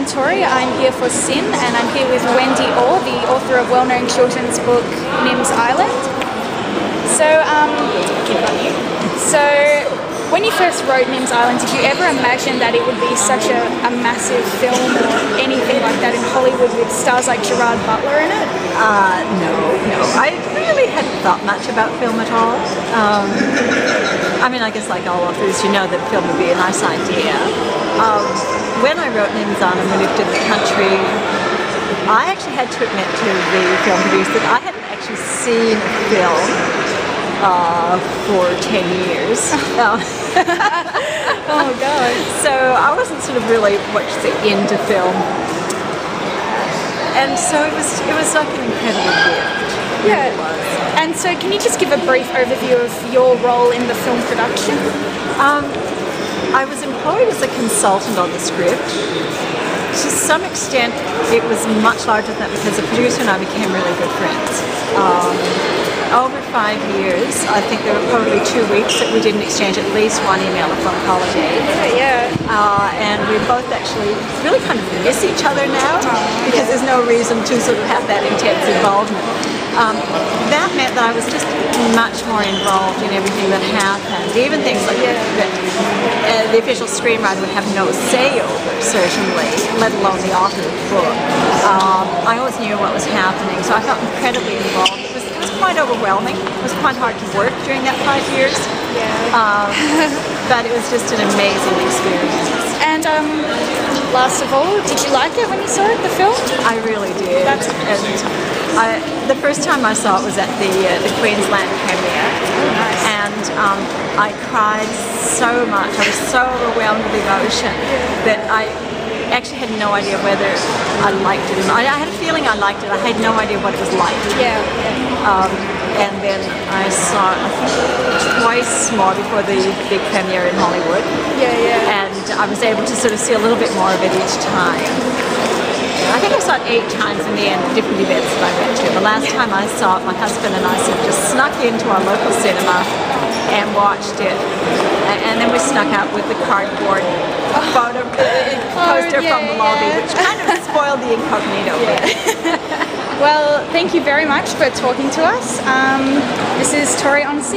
I'm Tori. I'm here for SYN, and I'm here with Wendy Orr, the author of well-known children's book Nim's Island. So when you first wrote Nim's Island, did you ever imagine that it would be such a massive film or anything like that in Hollywood with stars like Gerald, Butler in it? No. I really hadn't thought much about film at all. I mean, I guess like all authors, you know that film would be a nice idea. When I wrote Nim's Island, we lived in the country, I actually had to admit to the film producer that I hadn't actually seen a film for 10 years. Oh God. So I wasn't sort of really much into film. And so it was like an incredible gift. Yeah. It was. And so can you just give a brief overview of your role in the film production? I was employed as a consultant on the script. To some extent, it was much larger than that because the producer and I became really good friends. Over 5 years, I think there were probably 2 weeks that we didn't exchange at least one email or phone call a day. Yeah. And we both actually really kind of miss each other now because there's no reason to sort of have that intense involvement. That meant that I was just much more involved in everything that happened, even things like that the official screenwriter would have no say over, certainly, let alone the author of the book. I always knew what was happening, so I felt incredibly involved. It was quite overwhelming. It was quite hard to work during that 5 years, but it was just an amazing experience. And last of all, did you like it when you saw it, the film? I really did. The first time I saw it was at the Queensland premiere, and I cried so much. I was so overwhelmed with emotion that I actually had no idea whether I liked it or not. I had a feeling I liked it. I had no idea what it was like. Yeah. And then I saw it, I think, twice more before the big premiere in Hollywood. Yeah. And I was able to sort of see a little bit more of it each time. I think I saw it 8 times in the end, different events that I went to. The last time I saw it, my husband and I sort of just snuck into our local cinema and watched it. And then we snuck out with the cardboard poster from the lobby, which kind of spoiled the incognito. Well, thank you very much for talking to us. This is Tori on SYN.